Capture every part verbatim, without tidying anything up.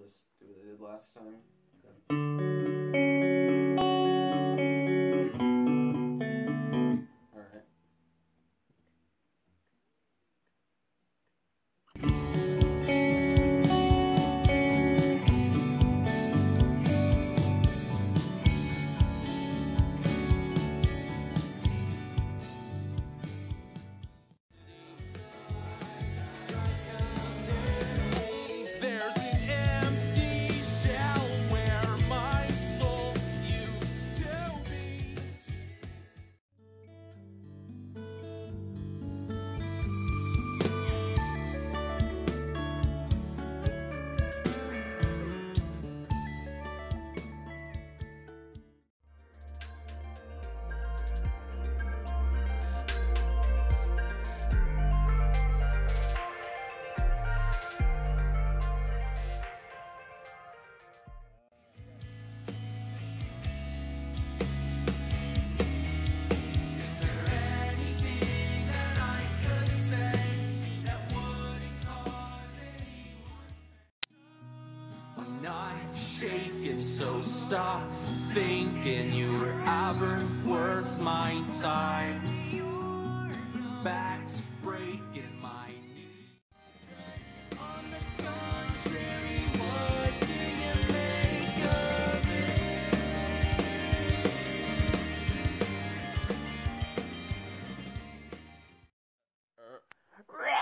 just do what I did last time. Alright. Not shaking, so stop thinking you were ever worth my time. Back's breaking, my knees. On the contrary, what do you make of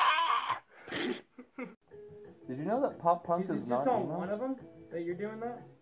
Did you know that pop punk Is is it not just on emo? one of them that you're doing that?